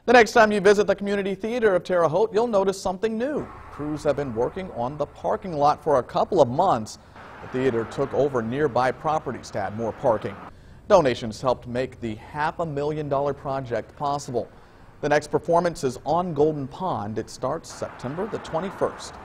The next time you visit the community theater of Terre Haute, you'll notice something new. Crews have been working on the parking lot for a couple of months. The theater took over nearby properties to add more parking. Donations helped make the $500,000 project possible. The next performance is on Golden Pond. It starts September the 21st.